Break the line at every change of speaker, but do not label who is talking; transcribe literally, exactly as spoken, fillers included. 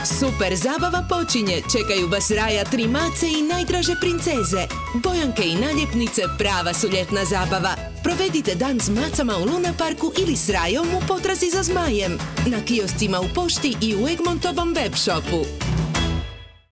Super zabava počinje, čekaju vas Raja, tri mace i najdraže princeze. Bojanke i naljepnice prava su ljetna zabava. Provedite dan s macama u Luna parku ili s Rajom u potrazi za zmajem. Na kioscima u pošti i u Egmontovom web shopu.